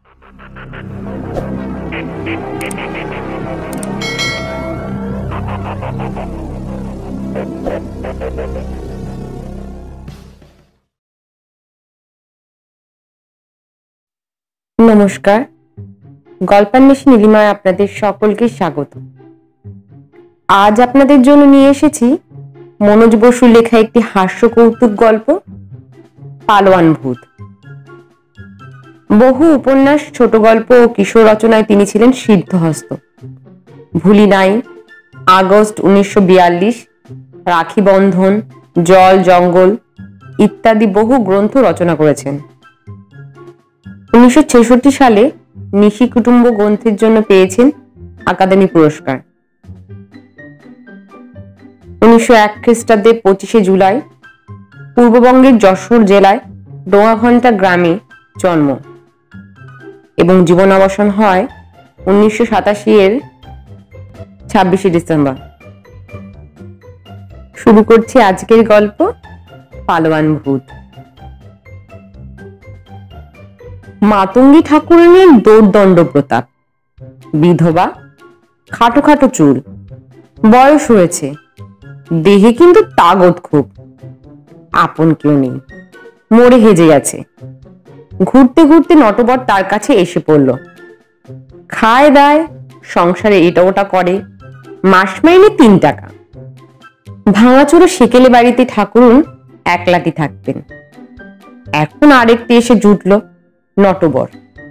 নমস্কার, গল্পান্বেষী নীলিমায় আপনাদের সকলকে স্বাগত। আজ আপনাদের জন্য নিয়ে এসেছি মনোজ বসুর লেখা একটি হাস্য কৌতুক গল্প, পালোয়ান ভূত। বহু উপন্যাস, ছোট গল্প ও কিশোর রচনায় তিনি ছিলেন সিদ্ধহস্ত। ভুলি নাই, আগস্ট 1942, রাখি বন্ধন, জল জঙ্গল ইত্যাদি বহু গ্রন্থ রচনা করেছেন। 1966 সালে নিশি কুটুম্ব গ্রন্থের জন্য পেয়েছেন আকাদেমি পুরস্কার। 1901 খ্রিস্টাব্দে 25শে জুলাই পূর্ববঙ্গের যশোর জেলায় ডোঙাঘণ্টা গ্রামে জন্ম এবং জীবনাবসান হয় 1987 এর 26শে ডিসেম্বর। শুরু করছি আজকের গল্প, পালোয়ান ভূত। মাতঙ্গী ঠাকুরানীর দৌর্দণ্ড প্রতাপ, বিধবা, খাটো খাটো চুল, বয়স হয়েছে, দেহে কিন্তু তাগদ খুব। আপন কেউ নেই, মরে হেজে গেছে। ঘুরতে ঘুরতে নটবর তার কাছে এসে পড়ল। খায় দায়, সংসারে এটা ওটা করে, মাস মাইনে 3 টাকা। ভাঙাচোরা সেকেলে বাড়িতে ঠাকুরুন একলাটি থাকতেন। এখন আরেকটি এসে জুটল, নটবর।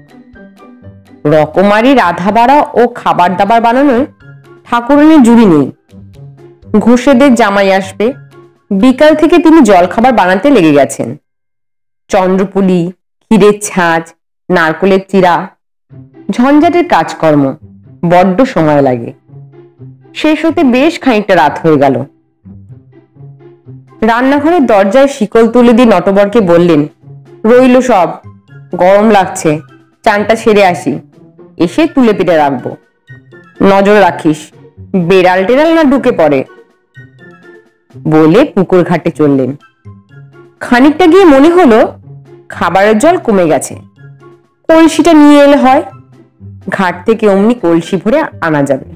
রকমারি রাধা বাড়া ও খাবার দাবার বানানোর ঠাকুরানীর জুড়ি নেই। ঘোষেদের জামাই আসবে, বিকাল থেকে তিনি জলখাবার বানাতে লেগে গেছেন। চন্দ্রপুলি, ক্ষীরের ছাঁচ, নারকলের চিরা, ঝঞ্ঝাটের কাজকর্ম, বড্ড সময় লাগে। শেষ হতে বেশ খানিকটা রাত হয়ে গেল। রান্নাঘরের দরজায় শিকল তুলে দিয়ে নটবরকে বললেন, রইল সব, গরম লাগছে, চানটা ছেড়ে আসি, এসে তুলে পেটে রাখবো। নজর রাখিস, বেড়াল টেড়াল না ঢুকে পড়ে। বলে পুকুর ঘাটে চললেন। খানিকটা গিয়ে মনে হলো খাবারের জল কমে গেছে, কলসিটা নিয়ে এলে হয়, ঘাট থেকে অমনি কলসি ভরে আনা যাবে।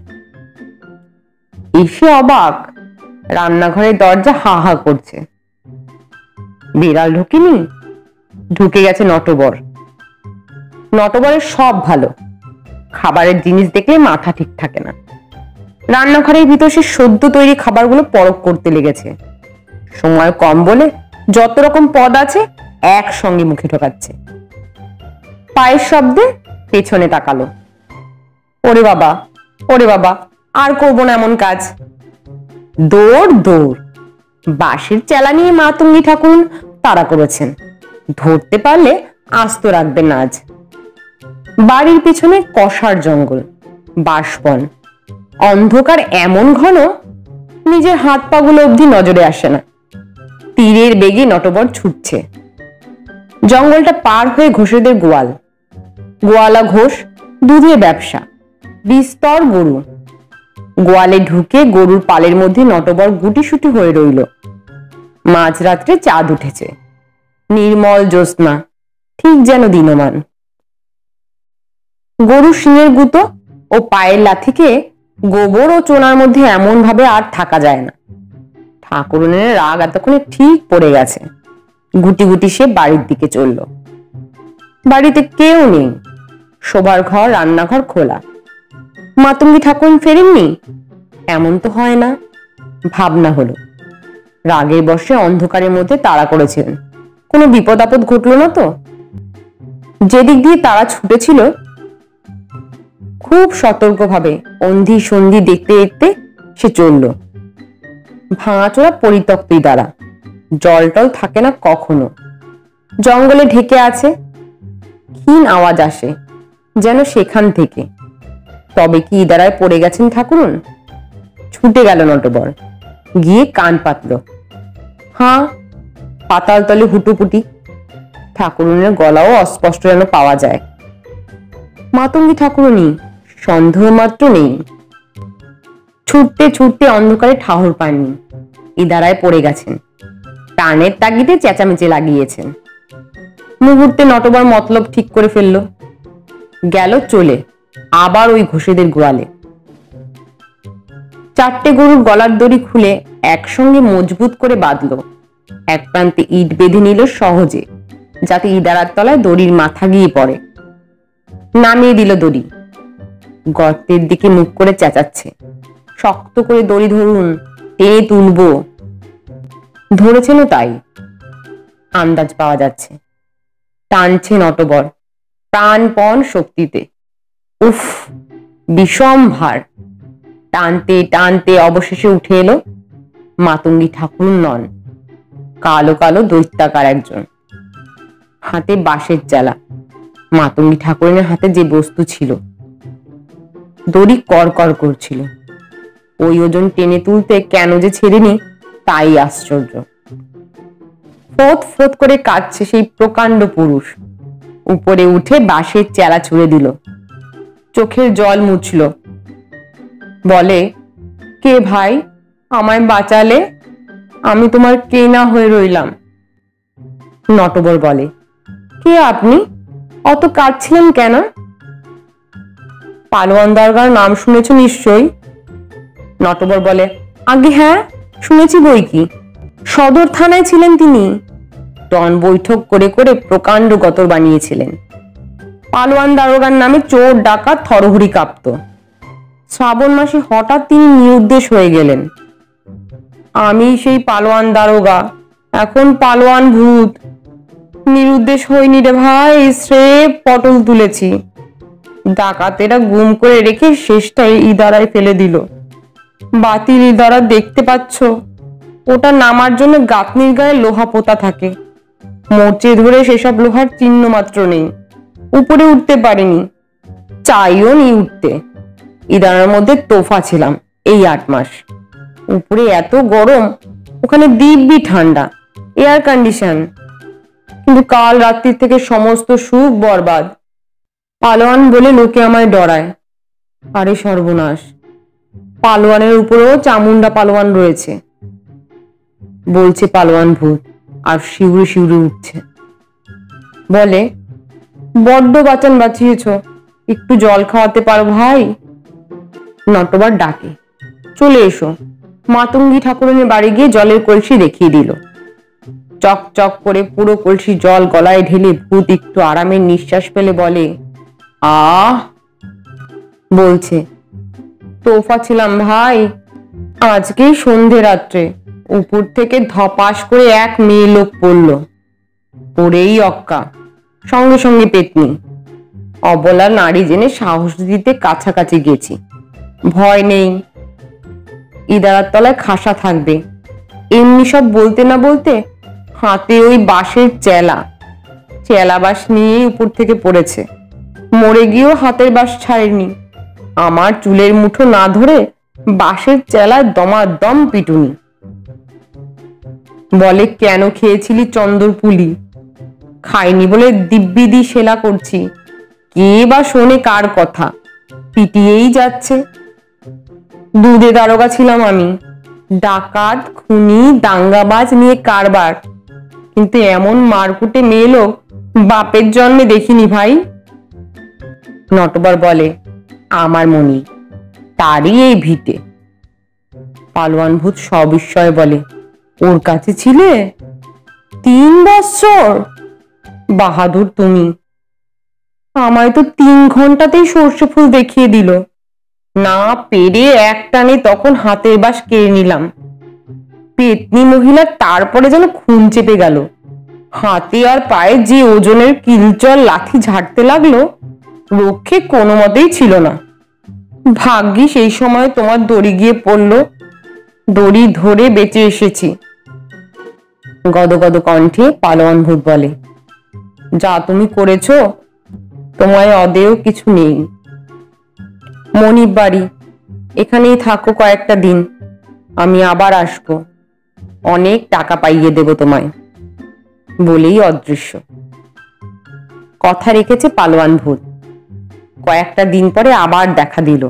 এসে অবাক, রান্নাঘরের দরজা হা হা করছে। বেড়াল ঢোকেনি, ঢুকে গেছে নটবর। নটবরের সব ভালো, খাবারের জিনিস দেখলে মাথা ঠিক থাকে না। রান্নাঘরের ভিতর সে সদ্য তৈরি খাবারগুলো পরখ করতে লেগেছে। সময় কম বলে যত রকম পদ আছে একসঙ্গে মুখে ঢোকাচ্ছে। পায়ের শব্দে পেছনে তাকালো। ওরে বাবা, ওরে বাবা, আর করবো না এমন কাজ। দৌড় দৌড়, বাঁশির চেলা নিয়ে মাতঙ্গী ঠাকুর তাড়া করেছেন। ধরতে পারলে আস্ত রাখবেন আজ। বাড়ির পিছনে কষার জঙ্গল, বাঁশবন, অন্ধকার এমন ঘন নিজের হাত পাগুলো অবধি নজরে আসে না। তীরের বেগে নটবর ছুটছে। জঙ্গলটা পার হয়ে ঘোষেদের গোয়াল। গোয়ালা ঘোষ দুধের ব্যবসা, বিস্তর গরু। গোয়ালে ঢুকে গরুর পালের মধ্যে নটবর গুটিসুটি হয়ে রইল। মাঝরাত্রে চাঁদ উঠেছে, নির্মল জ্যোৎস্না, ঠিক যেন দিনমান। গরু শিঙের গুঁতো ও পায়ের লাথিকে গোবর ও চোনার মধ্যে এমন ভাবে আর থাকা যায় না। ঠাকুরনের রাগ এতক্ষণে ঠিক পড়ে গেছে। গুটি গুটি সে বাড়ির দিকে চলল। বাড়িতে কেউ নেই, শোবার ঘর রান্নাঘর খোলা। মাতঙ্গী ঠাকুর ফেরেননি এমন তো হয় না। ভাবনা হলো, রাগের বশে অন্ধকারের মধ্যে তাড়া করেছিলেন, কোনো বিপদ আপদ ঘটলো না তো? যেদিক দিয়ে তারা ছুটেছিল খুব সতর্কভাবে অন্ধি সন্ধি দেখতে দেখতে সে চলল। ভাঙাচোরা পরিত্যক্তই দ্বারা, জল টল থাকে না কখনো। জঙ্গলে ঢেকে আছে, ক্ষীণ আওয়াজ আসে যেন সেখান থেকে। তবে কি ইদারায় পড়ে গেছেন ঠাকুরুন? ছুটে গেল নটবর, গিয়ে কান পাতল। হাঁ, পাতাল তলে হুটুপুটি। ঠাকুরুনের গলাও অস্পষ্ট যেন পাওয়া যায়। মাতঙ্গী ঠাকুরুনি সন্দেহ মাত্র নেই। ছুটতে ছুটতে অন্ধকারে ঠাহর পাননি, ইদারায় পড়ে গেছেন। টানের তাগিদে চেঁচামেচি লাগিয়েছেন। মুহূর্তে নটবর মতলব ঠিক করে ফেলল। গেল চলে আবার ওই ঘোষেদের গোয়ালে। 4টে গরুর গলার দড়ি খুলে একসঙ্গে মজবুত করে বাঁধলো। এক প্রান্তে ইট বেঁধে নিল সহজে, যাতে ইদারার তলায় দড়ির মাথা গিয়ে পড়ে। নামিয়ে দিল দড়ি। গর্তের দিকে মুখ করে চেঁচাচ্ছে, শক্ত করে দড়ি ধরুন, টেনে তুলবো। ধরেছেন তাই আন্দাজ পাওয়া যাচ্ছে। টানছে নটবর প্রাণপণ শক্তিতে। উফ, বিষম ভার। টানতে টানতে অবশেষে উঠে এলো মাতঙ্গী ঠাকুর নন, কালো কালো দৈত্যাকার একজন, হাতে বাঁশের চালা। মাতঙ্গী ঠাকুরের হাতে যে বস্তু ছিল, দড়ি কড়কড় করছিল। ওই ওজন টেনে তুলতে কেন যে ছেড়েনি তাই আশ্চর্য। ফোঁত ফোঁত করে কাঁদছে সেই প্রকাণ্ড পুরুষ। উপরে উঠে বাঁশের চেলা ছুঁড়ে দিল, চোখের জল মুছল। বলে, কে ভাই, আমায় বাঁচালে? আমি তোমার কে না হয়ে রইলাম। নটবর বলে, কে আপনি? অত কাঁদছিলেন কেন? পালোয়ান দারোগার নাম শুনেছ নিশ্চয়ই। নটবর বলে, আগে হ্যাঁ, শুনেছি বই কি। সদর থানায় ছিলেন তিনি। ডন বৈঠক করে করে প্রকাণ্ড গতর বানিয়েছিলেন। পালোয়ান দারোগার নামে চোর ডাকাত থরহরি কাঁপত। শ্রাবণ মাসে হঠাৎ তিনি নিরুদ্দেশ হয়ে গেলেন। আমি সেই পালোয়ান দারোগা, এখন পালোয়ান ভূত। নিরুদ্দেশ হইনি রে ভাই, স্রেফ পটল তুলেছি। ডাকাতেরা গুম করে রেখে শেষটাই ইদারায় ফেলে দিল। বাতিল ইদারা দেখতে পাচ্ছ, ওটা নামার জন্য গাঁথনির গায়ে লোহা পোতা থাকে। মোর্চে ধরে সেসব লোহার চিহ্ন মাত্র নেই। উপরে উঠতে পারিনি, চাইও নি উঠতে। ইদারার মধ্যে তোফা ছিলাম এই 8 মাস। উপরে এত গরম, ওখানে দিব্যি ঠান্ডা, এয়ার কন্ডিশন। কিন্তু কাল রাত্রি থেকে সমস্ত সুখ বরবাদ। পালোয়ান বলে লোকে আমায় ডরায়। আরে সর্বনাশ, পালোয়ানের উপরেও চামুন্ডা পালোয়ান রয়েছে, বলছে পালোয়ান ভূত, আর শিউরে শিউরে উঠছে। বলে, বড্ড বাঁচান বাঁচিয়েছ, একটু জল খাওয়াতে পারো ভাই? নটবর ডাকে, চলে এসো। মাতঙ্গী ঠাকুরানের বাড়ি গিয়ে জলের কলসি দেখিয়ে দিল। চক চক করে পুরো কলসি জল গলায় ঢেলে ভূত একটু আরামের নিঃশ্বাস ফেলে বলে, আহ, বলছে, তোফা ছিলাম ভাই। আজকেই সন্ধে রাত্রে উপর থেকে ধপাস করে এক মেয়ে লোক পড়লো। পড়েই অক্কা, সঙ্গে সঙ্গে পেতনি। অবলা নারী জেনে সাহস দিতে কাছাকাছি গেছি। ভয় নেই, ইদারার তলায় খাসা থাকবে। এমনি সব বলতে না বলতে হাতে ওই বাঁশের চেলা বাঁশ নিয়েই উপর থেকে পড়েছে। মরে গিয়েও হাতের বাঁশ ছাড়েনি। আমার চুলের মুঠো না ধরে বাঁশের চেলায় দমাদম পিটুনি। বলে, কেন খেয়েছিলি চন্দর পুলি? খাইনি বলে দিব্যিদি সেলা করছি। কে বা শোনে কার কথা, পিটিয়েই যাচ্ছে। দুধে দারোগা ছিলাম আমি, ডাকাত, খুনি, দাঙ্গাবাজ নিয়ে কারবার। কিন্তু এমন মারকুটে মেয়ে লোক বাপের জন্মে দেখিনি ভাই। নটবর বলে, আমার মনি, তারই এই ভিটে। পালোয়ান ভূত সবিস্ময়ে বলে, ওর কাছে ছিলে 3 বৎসর? বাহাদুর তুমি। আমায় তো 3 ঘন্টাতেই সর্ষে ফুল দেখিয়ে দিল। না পেরে এক টানে তখন হাতের বাঁশ কেড়ে নিলাম। পেতনি মহিলা তারপরে যেন খুন চেপে গেল। হাতে আর পায়ে যে ওজনের কিলচর লাথি ঝাড়তে লাগলো, রক্ষে কোনো মতেই ছিল না। ভাগ্যি সেই সময় তোমার দড়ি গিয়ে পড়লো। দড়ি ধরে বেঁচে এসেছি। গদগদ কণ্ঠে পালোয়ান ভূত বলে, যা তুমি করেছো, তোমায় অদেয় কিছু নেই। মনিব বাড়ি, এখানেই থাকো কয়েকটা দিন, আমি আবার আসবো। অনেক টাকা পাইয়ে দেব তোমায়। বলেই অদৃশ্য। কথা রেখেছে পালোয়ান ভূত। কয়েকটা দিন পরে আবার দেখা দিল।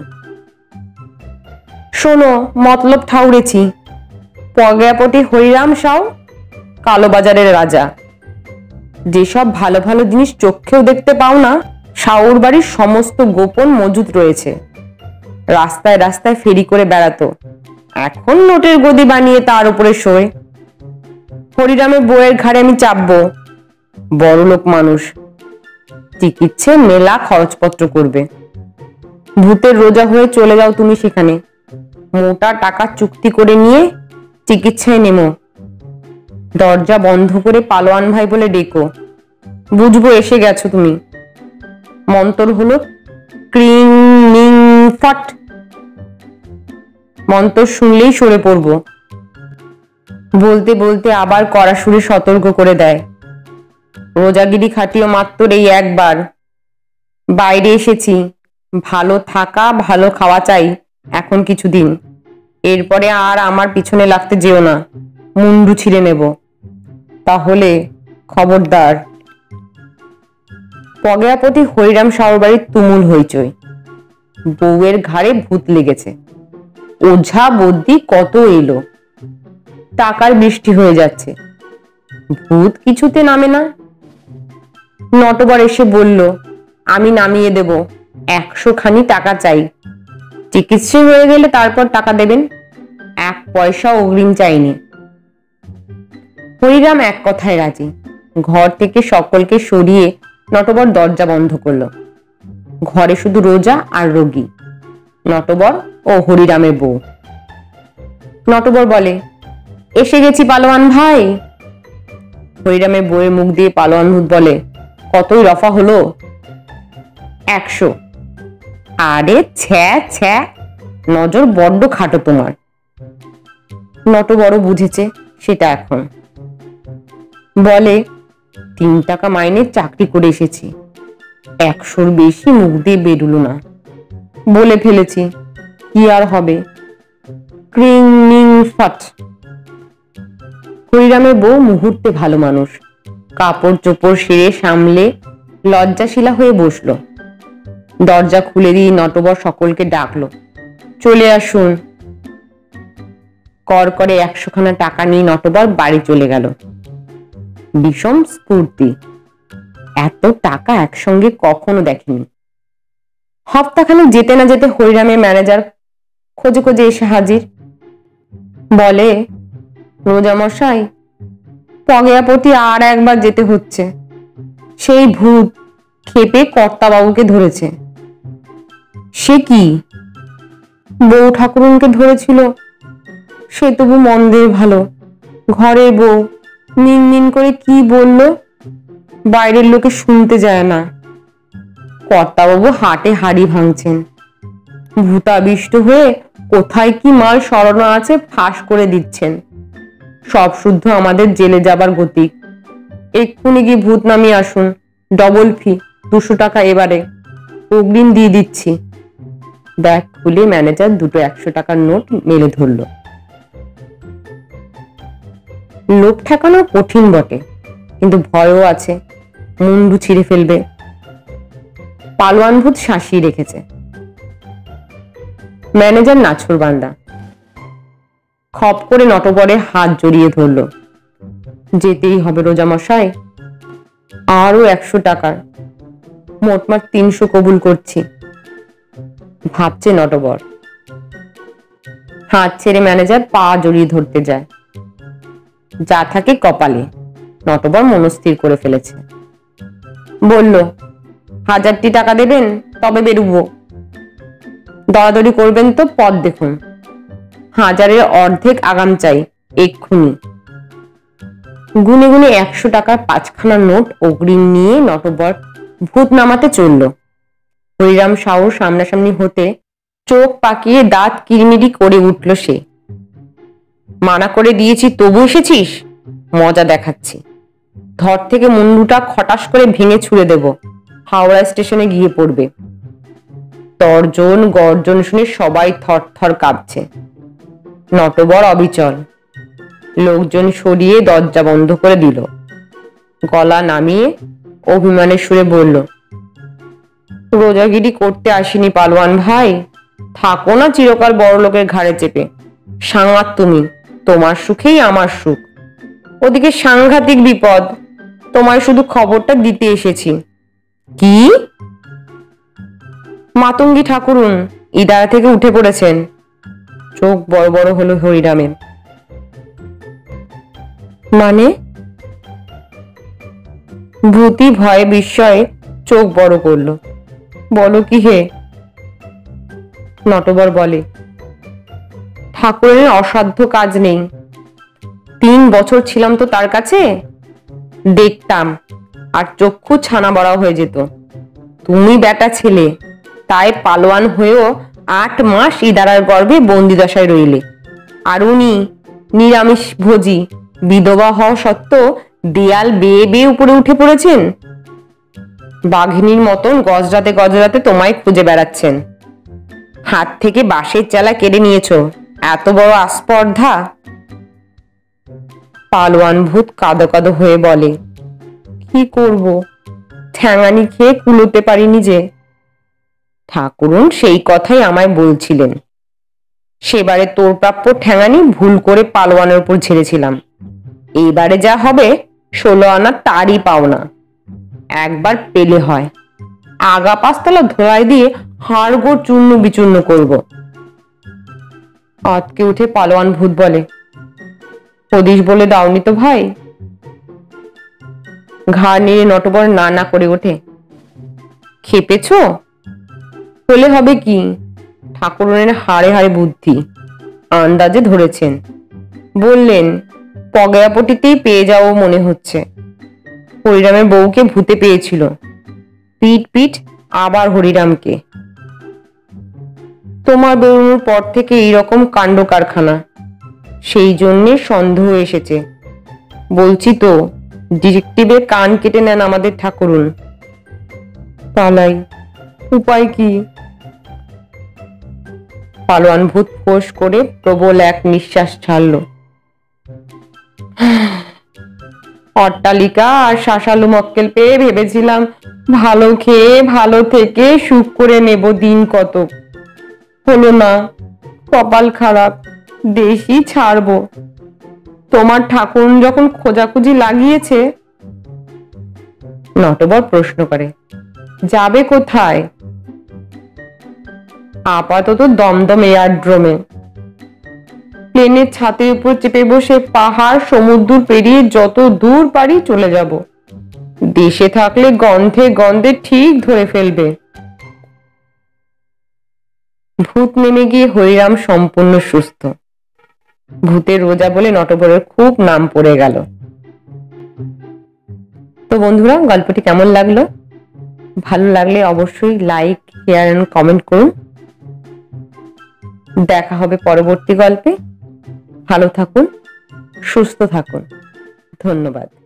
শোনো, মতলব ঠাউরেছি। প্রজ্ঞাপতি হরিরাম সাউ, কালোবাজারের রাজা। যেসব ভালো ভালো জিনিস চোখেও দেখতে পাও না, শাওর বাড়ির সমস্ত গোপন মজুদ রয়েছে। রাস্তায় রাস্তায় ফেরি করে বেড়াতো, এখন নোটের গদি বানিয়ে তার উপরে শোয়। হরিরামের বউয়ের ঘাড়ে আমি চাপবো। বড়লোক মানুষ, চিকিৎসে মেলা খরচপত্র করবে। ভূতের রোজা হয়ে চলে যাও তুমি সেখানে, মোটা টাকা চুক্তি করে নিয়ে চিকিৎসায় নেমো। দরজা বন্ধ করে পালোয়ান ভাই বলে ডেকো, বুঝবো এসে গেছো তুমি। মন্তর হলো ক্রিং নিং ফট। মন্তর শুনলেই সরে পড়বো। বলতে বলতে আবার কড়া সুরে সতর্ক করে দেয়, রোজাগিরি খাটিও মাত্র এই একবার। বাইরে এসেছি, ভালো থাকা ভালো খাওয়া চাই এখন কিছুদিন। এরপরে আর আমার পিছনে লাগতে যেও না, মুন্ডু ছিঁড়ে নেব। তাহলে খবরদার। পগেয়াপতি হরিরাম শাওর বাড়ির তুমুল হইচই। বউয়ের ঘাড়ে ভূত লেগেছে, ওঝা বদ্যি কত এলো, টাকার বৃষ্টি হয়ে যাচ্ছে, ভূত কিছুতে নামে না। নটবর এসে বলল, আমি নামিয়ে দেব, 100 খানি টাকা চাই। চিকিৎসা হয়ে গেলে তারপর টাকা দেবেন, 1 পয়সা অগ্রিম চাইনি। হরিরাম এক কথায় রাজি। ঘর থেকে সকলকে সরিয়ে নটবর দরজা বন্ধ করলো। ঘরে শুধু রোজা আর রোগী, নটবর ও হরিরামের বউ। নটবর বলে, এসে গেছি পালোয়ান ভাই। হরিরামের বউয়ের মুখ দিয়ে পালোয়ান ভূত বলে, কতই রফা হলো? 100। আরে ছ্যা ছ্যা, নজর বড্ড খাটো তোমার। নটবর বুঝেছে সেটা এখন। বলে, 3 টাকা মাইনে চাকরি করে এসেছি, 100-র বেশি মুখ দিয়ে বেরুলো না। বলে ফেলেছি, কি আর হবে। ক্রিং নিং ফট। হরিরামের বউ মুহূর্তে ভালো মানুষ, কাপড় চোপড় সেরে সামলে লজ্জাশীলা হয়ে বসলো। দরজা খুলে দিয়ে নটবর সকলকে ডাকলো, চলে আসুন। কর করে 100 খানা টাকা নিয়ে নটবর বাড়ি চলে গেল। বিষম স্ফূর্তি, এত টাকা একসঙ্গে কখনো দেখেনি। হপ্তাখানে যেতে না যেতে হরিরামের ম্যানেজার খোঁজে খোঁজে এসে হাজির। বলে, রোজা মশাই, পগেয়াপতি আর একবার যেতে হচ্ছে। সেই ভূত খেপে কর্তাবাবুকে ধরেছে। সে কি? বউ ঠাকুরুনকে ধরেছিল, সে তবু মন্দের ভালো। ঘরে বউ নিন নিন করে কি বলল, বাইরের লোকে শুনতে যায় না। কর্তাবাবু হাটে হাড়ি ভাঙছেন, ভূতাবিষ্ট হয়ে কোথায় কি মাল সরানো আছে ফাঁস করে দিচ্ছেন। সব শুদ্ধ আমাদের জেলে যাবার গতিক। এক্ষুনি গিয়ে ভূত নামিয়ে আসুন, ডবল ফি 200 টাকা এবারে, অগ্রিম দিয়ে দিচ্ছি। ব্যাগ খুলে ম্যানেজার দুটো 100 টাকার নোট মেলে ধরল। লোক ঠেকানো কঠিন বটে, কিন্তু ভয়ও আছে, মুন্ডু ছিঁড়ে ফেলবে। পালোয়ান ভূত শাসিয়ে রেখেছে। ম্যানেজার নাছোড়বান্দা, খপ করে নটবরের হাত জড়িয়ে ধরল। যেতেই হবে রোজা মশাই, আরো 100 টাকার, মোটমাট 300 কবুল করছি। ভাবছে নটবর। হাত ছেড়ে ম্যানেজার পা জড়িয়ে ধরতে যায়। যা থাকে কপালে, নটবর মনস্থির করে ফেলেছে। বলল, 1000টি টাকা দেবেন তবে বেরুবো। দরাদরি করবেন তো পথ দেখুন, 1000-এর অর্ধেক আগাম চাই এক্ষুনি। গুনে গুনে 100 টাকার 5খানা নোট অগ্রিম নিয়ে নটবর ভূত নামাতে চলল। হরিরাম শাওর সামনাসামনি হতে চোখ পাকিয়ে দাঁত কিরমিরি করে উঠল সে। মানা করে দিয়েছি তবু এসেছিস, মজা দেখাচ্ছি। ধর থেকে মুন্ডুটা খটাস করে ভেঙে ছুঁড়ে দেব, হাওড়া স্টেশনে গিয়ে পড়বে। তর্জন গর্জন শুনে সবাই থর থর কাঁপছে। নটবর অবিচল। লোকজন সরিয়ে দরজা বন্ধ করে দিল। গলা নামিয়ে অভিমানের সুরে বলল, রোজাগিরি করতে আসিনি পালোয়ান ভাই, থাকো না চিরকাল বড় লোকের ঘাড়ে চেপে। সাংঘাত তুমি, তোমার সুখেই আমার সুখ। ওদিকে সাংঘাতিক বিপদ, তোমায় শুধু খবরটা দিতে এসেছি। কি? মাতঙ্গী ঠাকুরুন ইদারা থেকে উঠে পড়েছেন। চোখ বড় বড় হলো হরিরামের। মানে? ভূতি ভয়ে বিস্ময়ে চোখ বড় করলো। বলো কি হে? নটবর বলে, ঠাকুরের অসাধ্য কাজ নেই। 3 বছর ছিলাম তো তার কাছে, দেখতাম আর চক্ষু ছানা বড়া হয়ে যেত। তুমি বেটা ছেলে, তাই পালোয়ান হয়েও 8 মাস ইদারার গর্ভে বন্দি দশায় রইলে। আর উনি নিরামিষ ভোজি, বিধবা হওয়া সত্ত্বেও দেয়াল বেয়ে বেয়ে উপরে উঠে পড়েছেন। বাঘিনীর মতন গজরাতে গজরাতে তোমায় খুঁজে বেড়াচ্ছেন। হাত থেকে বাঁশের চালা কেড়ে নিয়েছো, এত বড় আস্পর্ধা। পালোয়ান ভূত কাঁদো কাঁদো হয়ে বলে, কি করব, ঠ্যাঙানি খেয়ে কুলোতে পারিনি যে। ঠাকুরুন সেই কথাই আমায় বলছিলেন। সেবারে তোর প্রাপ্য ঠ্যাঙানি ভুল করে পালোয়ানের উপর ঝেড়েছিলাম। এইবারে যা হবে 16 আনা তারই পাওনা। একবার পেলে হয়, আগা পাঁচতলা ধোলাই দিয়ে হাড়গোড় চূর্ণ বিচূর্ণ করব। আতকে উঠে পালোয়ান ভূত বলে, হদিশ বলে দাওনি তো ভাই? ঘাড় নিয়ে নটবর না না করে ওঠে, খেপেছ? হলে হবে কি, ঠাকুরের হাড়ে হাড়ে বুদ্ধি, আন্দাজে ধরেছেন। বললেন পগয়াপটিতেই পেয়ে যাও মনে হচ্ছে। হরিরামের বউকে ভূতে পেয়েছিল, পিট পিট আবার হরিরামকে। তোমার বেরোনোর পর থেকে এইরকম কাণ্ড কারখানা, সেই জন্যে সন্দেহ এসেছে। বলছি তো, ডিটেকটিভের কান কেটে নেন আমাদের ঠাকুরুন। পালাই, উপায় কি? পালোয়ান ভূত ফোঁস করে প্রবল এক নিঃশ্বাস ছাড়ল। অট্টালিকা আর শাসালু মক্কেল পেয়ে ভেবেছিলাম ভালো খেয়ে ভালো থেকে সুখ করে নেব দিন কতক। হলো না, কপাল খারাপ, দেশই ছাড়বো। তোমার ঠাকুরুন যখন খোঁজাখুঁজি লাগিয়েছে। নটবর প্রশ্ন করে, যাবে কোথায়? আপাতত দমদম এয়ারড্রোমে। প্লেনের ছাতের উপর চেপে বসে পাহাড় সমুদ্র পেরিয়ে যত দূর পারি চলে যাব। দেশে থাকলে গন্ধে গন্ধে ঠিক ধরে ফেলবে। ভূত নেমে গিয়ে হরিরাম সম্পূর্ণ সুস্থ। ভূতের রোজা বলে নটবরের খুব নাম পড়ে গেল। তো বন্ধুরা, গল্পটি কেমন লাগলো? ভালো লাগলে অবশ্যই লাইক, শেয়ার এন্ড কমেন্ট করুন। দেখা হবে পরবর্তী গল্পে। ভালো থাকুন, সুস্থ থাকুন। ধন্যবাদ।